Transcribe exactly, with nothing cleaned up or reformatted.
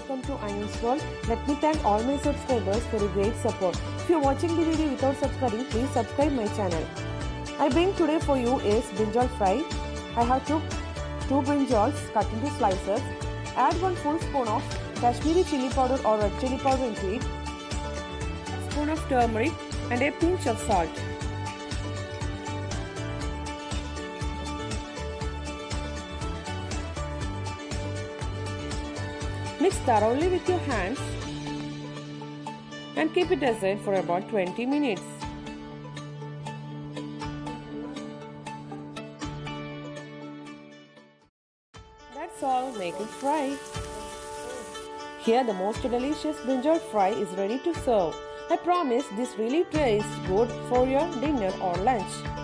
welcome to Ayu's World. Let me thank all my subscribers for your great support. If you are watching the video without subscribing, please subscribe my channel. I bring today for you is brinjal fry. I have took two brinjals cut into slices. Add one full spoon of Kashmiri chili powder or red chili powder into it. Spoon of turmeric and a pinch of salt. Mix thoroughly with your hands and keep it aside for about twenty minutes. That's all, make it fry. Here the most delicious brinjal fry is ready to serve. I promise this really tastes good for your dinner or lunch.